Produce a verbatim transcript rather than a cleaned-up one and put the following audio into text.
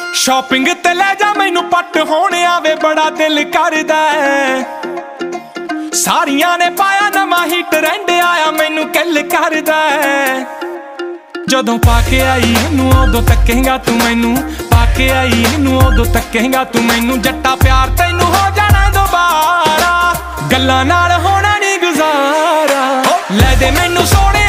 shopping ਤੇ ਲੈ ਜਾ ਮੈਨੂੰ ਪੱਟ ਹੋਣ ਆਵੇ ਬੜਾ ਦਿਲ ਕਰਦਾ ਸਾਰੀਆਂ ਨੇ ਪਾਇਆ ਨਵਾਂ ਹੀ ਟ੍ਰੈਂਡ ਆਇਆ ਮੈਨੂੰ ਕਿੱਲ ਕਰਦਾ ਜਦੋਂ ਪਾ ਕੇ ਆਈ ਇਹਨੂੰ ਉਦੋਂ ਤੱਕੇਂਗਾ ਤੂੰ ਮੈਨੂੰ ਪਾ ਕੇ ਆਈ ਇਹਨੂੰ ਉਦੋਂ ਤੱਕੇਂਗਾ ਤੂੰ ਮੈਨੂੰ ਜੱਟਾ ਪਿਆਰ ਤੈਨੂੰ ਹੋ ਜਾਣਾ ਦੁਬਾਰਾ ਗੱਲਾਂ ਨਾਲ ਹੋਣਾ ਨਹੀਂ ਗੁਜ਼ਾਰਾ ਲੈ ਦੇ ਮੈਨੂੰ ਸੋਹਣੇ